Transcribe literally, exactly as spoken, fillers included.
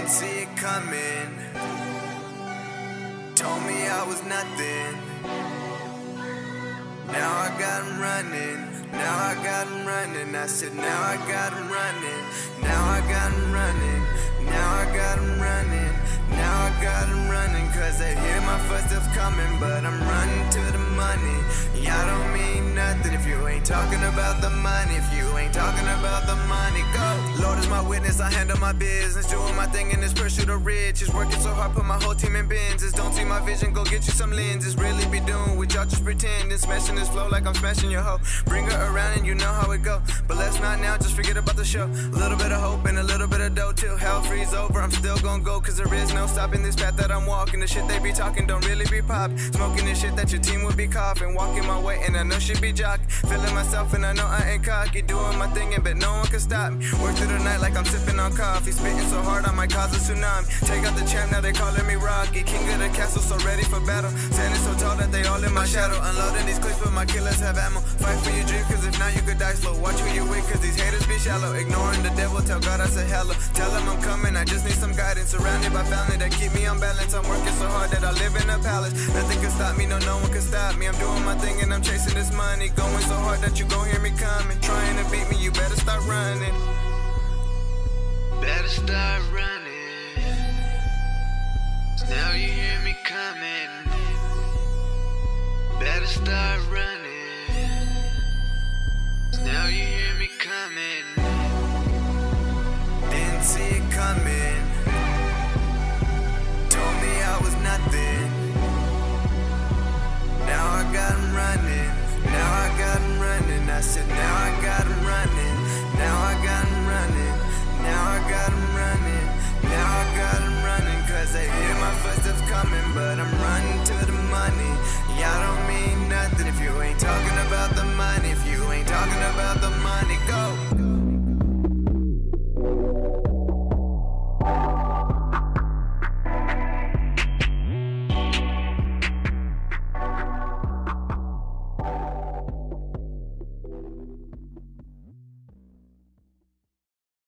Didn't see it coming. Told me I was nothing. Now I got him running. Now I got him running. I said now I got him running. Now I got him running. Now I got him running. Now I got him running. Cause they hear my footsteps coming, but I'm running to the money. Y'all don't mean nothing if you ain't talking about the money. If you ain't talking about the money, go. Lord is my witness, I handle my business. Doing my thing in this pursuit of riches. Working so hard, put my whole team in Benzes. Don't see my vision, go get you some lenses. Really be doing what y'all just pretending. Smashing this flow like I'm smashing your hoe. Bring her around and you know how it go. But let's not now, just forget about the show. A little bit of hope and a little bit of dough till hell freeze over. I'm still gonna go cause there is no stopping this path that I'm walking. The shit they be talking don't really be pop. Smoking this shit that your team would be coughing. Walking my way and I know she be jock. Feeling myself and I know I ain't cocky. Doing my thing and bet no one can stop me. Work through the night like I'm sipping on coffee. Spitting so hard I might cause a tsunami. Take out the champ, now they calling me Rocky. King of the castle, so ready for battle. Standing so tall that they all in my shadow. Unloading these clips but my killers have ammo. Fight for your dream cause if not you could die slow. Watch who you with cause these haters be shallow. Ignoring the devil, tell God I said hello. Tell him I'm coming, I just need some guidance. Surrounded by family that keep me on balance. I'm working so hard that I live in a palace. Nothing can stop me, no, no one can stop me. I'm doing my thing and I'm chasing this money. Going so hard that you gon' hear me coming. Trying to beat me, you better start running. Better start running. Now you hear me coming. Better start running. Now you hear me coming. Didn't see it coming. Told me I was nothing. Now I got him running. Now I got him running. I said now I got him running. Now I got him running. Now I got him running. Now I got him running. Cause they hear my footsteps coming, but I'm running to the money. Y'all don't mean nothing if you ain't talking about the money. If you ain't talking about